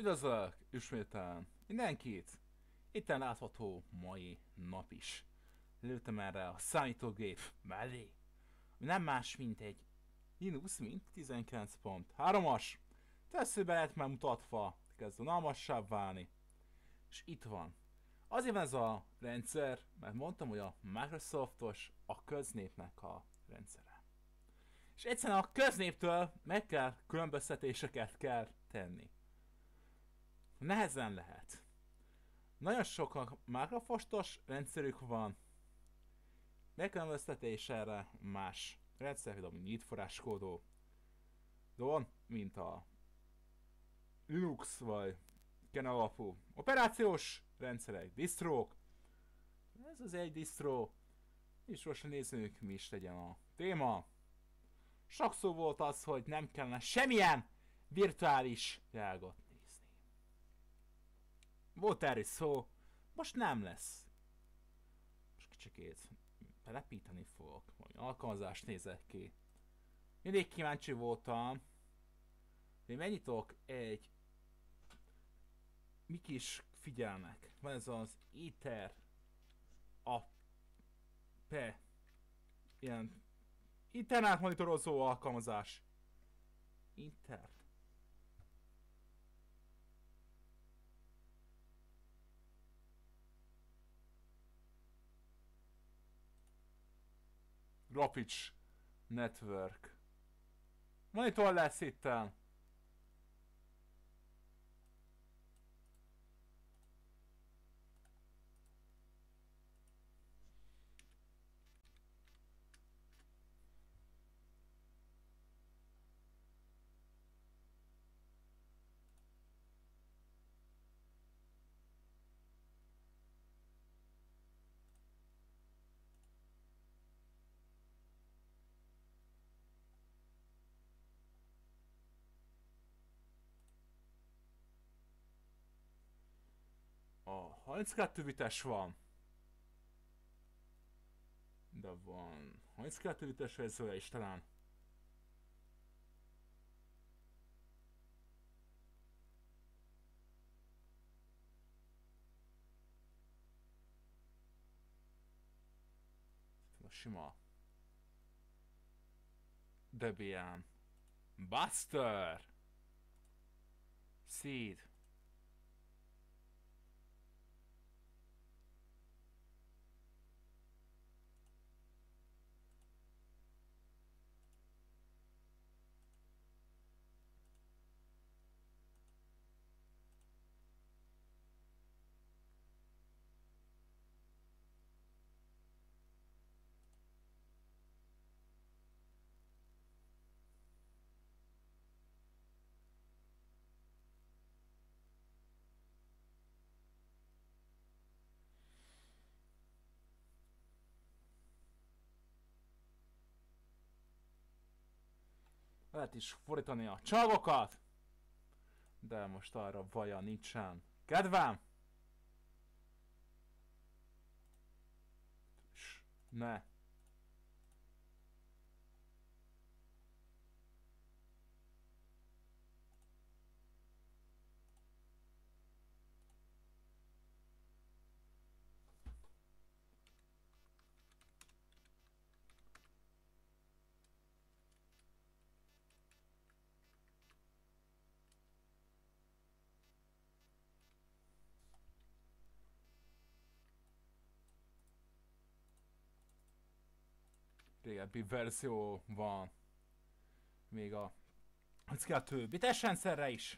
Üdvözlök ismételten mindenkit! Itten látható mai nap is. Lőttem erre a számítógép mellé, ami nem más, mint egy Linux Mint 19.3-as. Tesszőbe lett már mutatva, kezd unalmassá válni. És itt van. Azért van ez a rendszer, mert mondtam, hogy a Microsoftos a köznépnek a rendszere. És egyszerűen a köznéptől meg kell különböztetéseket kell tenni. Nehezen lehet. Nagyon sok Microsoftos rendszerük van, megkülönböztetés erre más rendszer, például nyílt forráskódó van, mint a Linux vagy kernel alapú operációs rendszerek, distrók. Ez az egy distro, és most nézzük, mi is legyen a téma. Sok szó volt az, hogy nem kellene semmilyen virtuális világot nézni. Volt erről szó, most nem lesz. Most kicsikét telepíteni fogok, vagy alkalmazást nézek ki. Mindig kíváncsi voltam, hogy megnyitok egy mik is figyelnek. Van ez az Ether app, ilyen internet monitorozó alkalmazás. Inter. Graphics Network. Monitor lesz itten. A 32 bites van. De van 32 bites verziója is talán. A sima Debian Buster Seed. Lehet is fordítani a csalgokat, de most arra vajon nincsen kedvem. Ne. Régebbi verzió van. Még a 2 bites rendszerre is.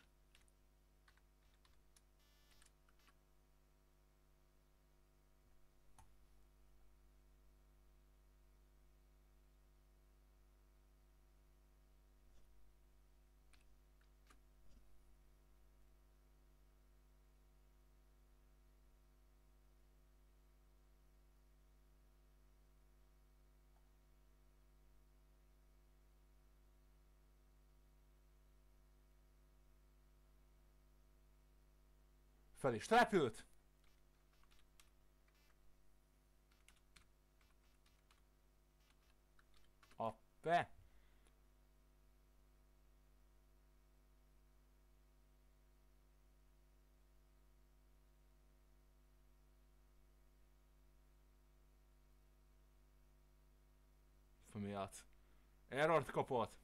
Fel is települt. Appe. miatt. Errort kapott.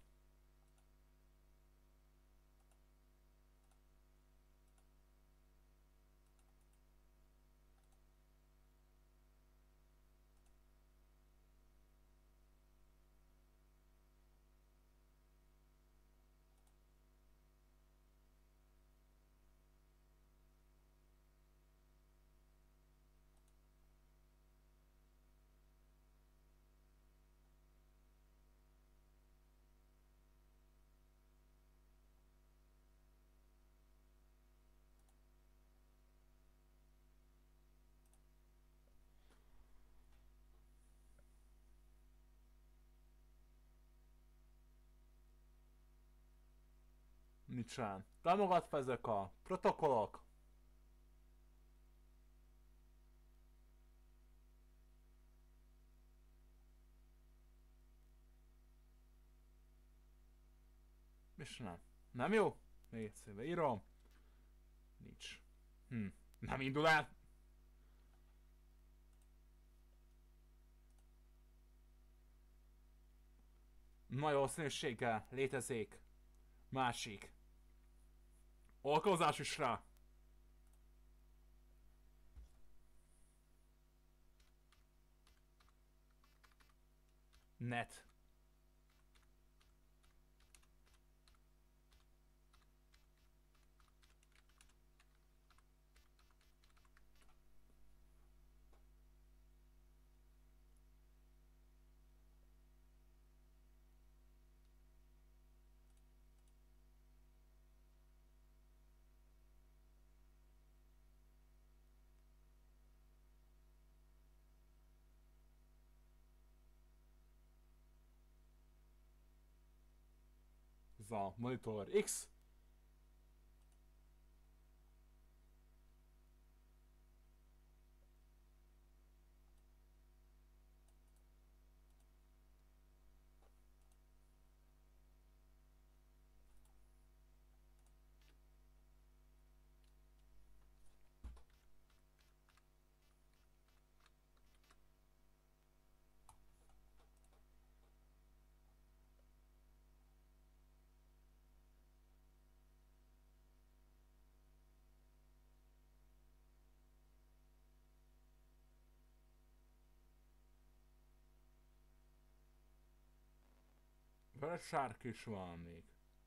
Nincsen. Támogatva ezek a protokollok. És nem. Nem jó? Még egyszer írom. Nincs. Nem indul el. Nagy valószínűséggel létezik másik alkalmazás is rá. Net. Ez a Monitor X. Vörös sárk is van még.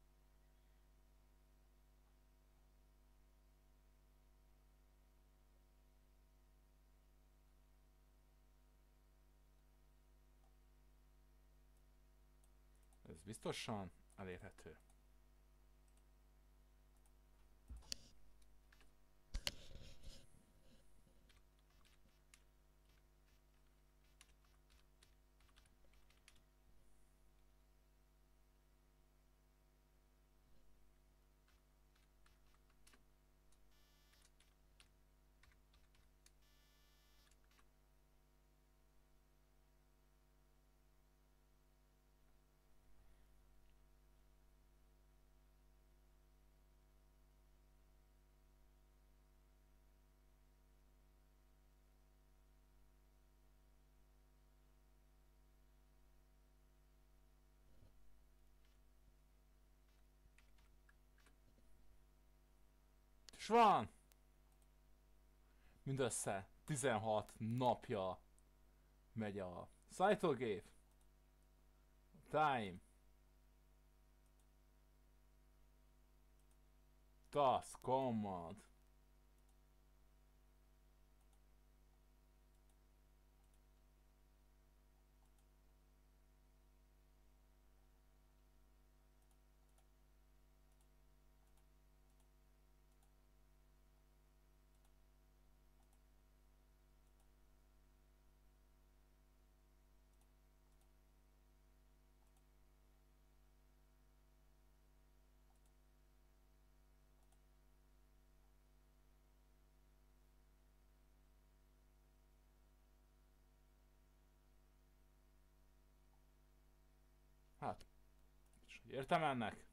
Ez biztosan elérhető. És van! Mindössze 16 napja megy a szájtógép. Time. Task command. Hát, és hogy értem ennek?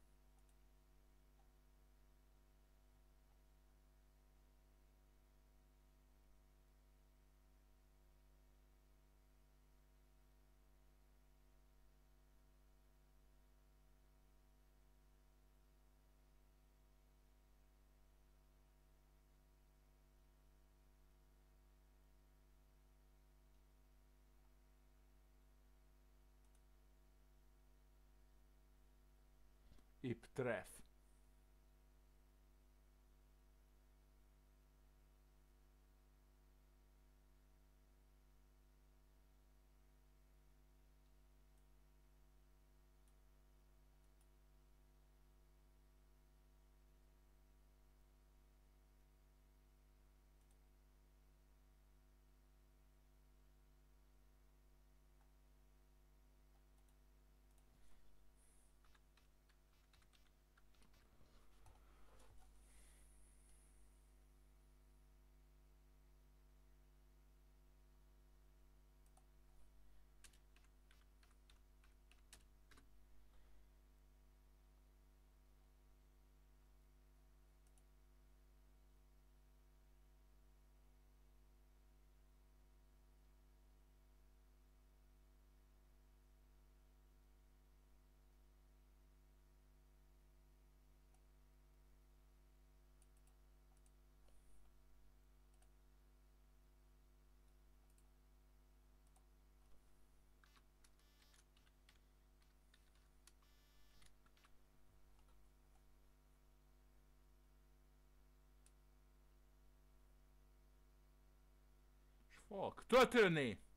Épp treff. És fog történni!